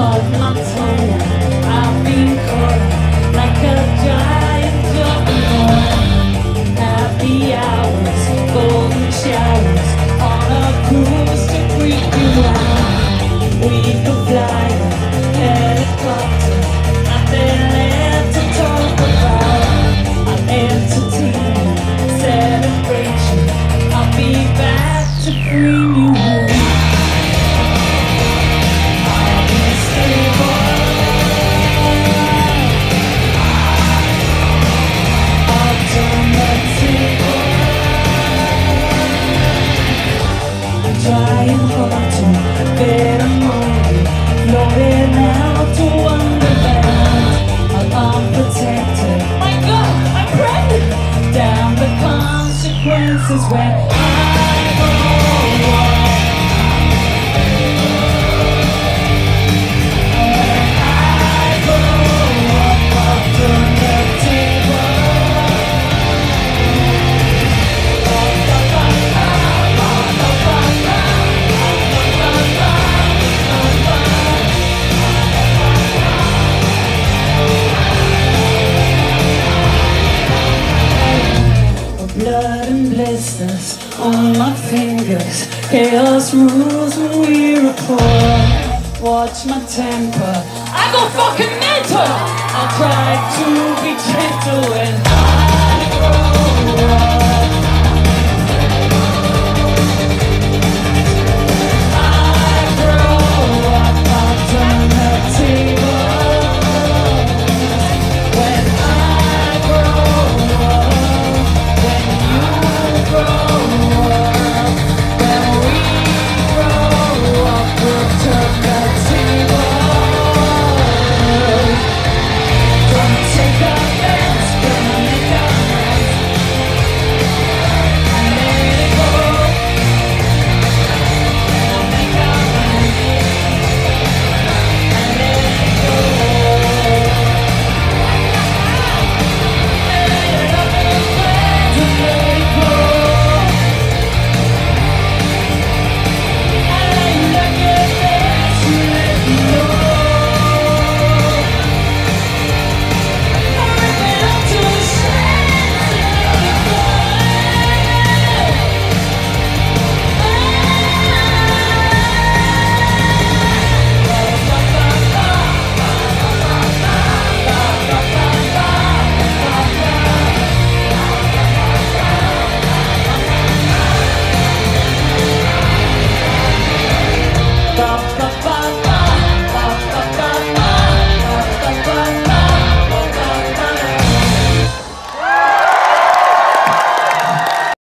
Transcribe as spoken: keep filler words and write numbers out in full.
of my tongue. I've been caught like a giant juggling. Happy hours, golden showers, on a cruise to freak you out. We could fly a helicopter, nothing left to talk about. An entertainment celebration, I'll be back to bring you home. Trying hard to get a movie, floating out to Wonderland. I'm unprotected. My God, I'm pregnant. Down the consequences when I grow up. When I grow up, I'll turn the table. Blood and blisters on my fingers, chaos rules when we report. Watch my temper, I go fucking mental. I'll try to be gentle when I grow.